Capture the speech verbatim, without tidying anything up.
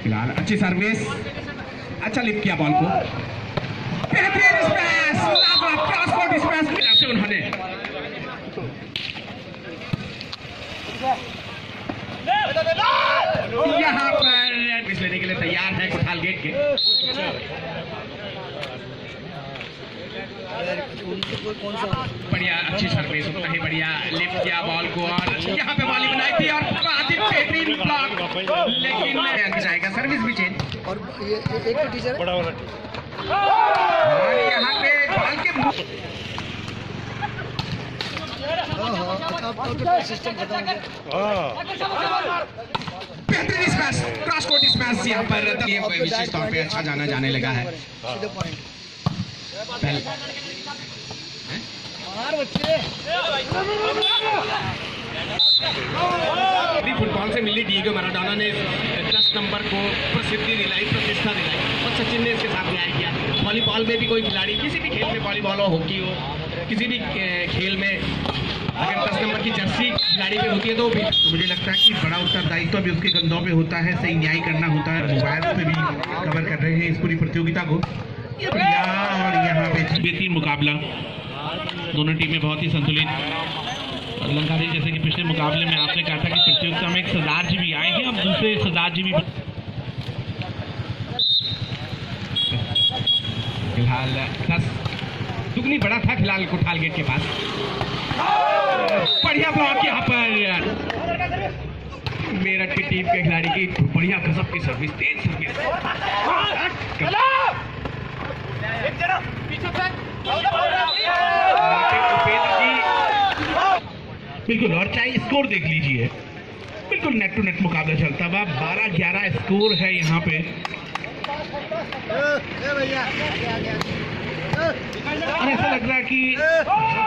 फिलहाल अच्छी सर्विस, अच्छा लिफ्ट किया बॉल को, बेहतरीन स्मैश, क्रॉस कोर्ट स्मैश से उन्होंने यहाँ पर पिच लेने के लिए तैयार है कोठाल गेट के। बढ़िया अच्छी सर्विस, उतना ही बढ़िया लिफ्ट किया बॉल को और यहाँ पे बॉलिंग बनाई थी और बेहतरीन ब्लॉक, लेकिन जाएगा सर्विस भी चेंज और ये एक तो टीचर बड़ा वाला और यहाँ पे बॉल के सिस्टम खत्म बेहतरीन स्मैश, क्रॉस कोर्ट स्मैश यहाँ पर विशेष तौर पे अच्छा जाना जाने लगा है। फुटबॉल से मिली डीगो मैराडोना ने दस नंबर को प्रसिद्धि दिलाई, प्रतिष्ठा दिलाई और सचिन ने इसके साथ न्याय किया। वॉलीबॉल में भी कोई खिलाड़ी, किसी भी खेल में, वॉलीबॉल हो, हॉकी हो, किसी भी खेल में अगर दस नंबर की जर्सी खिलाड़ी पे होती है तो, तो मुझे लगता है कि बड़ा उत्तरदायित्व भी उसके कंधों पे होता है, सही न्याय करना होता है। मोबाइल पे भी कवर कर रहे हैं इस पूरी प्रतियोगिता को। और यहाँ पे बेहतरीन मुकाबला, दोनों टीमें बहुत ही संतुलित। लंकाधी जैसे कि पिछले मुकाबले में आपने कहा था कि प्रतियोगिता में एक सरदार जी भी आए हैं, अब दूसरे सरदार जी भी फिलहाल दस दुगनी बड़ा था फिलहाल कोठाल गेट के पास। बढ़िया ब्लॉक यहाँ पर मेरठ की टीम के खिलाड़ी की, बढ़िया गजब की सर्विस, तेज सर्विस, बिल्कुल। और चाहे स्कोर देख लीजिए, बिल्कुल नेट टू नेट मुकाबला चलता हुआ, बारह ग्यारह स्कोर है यहाँ पे। और ऐसा लग रहा है कि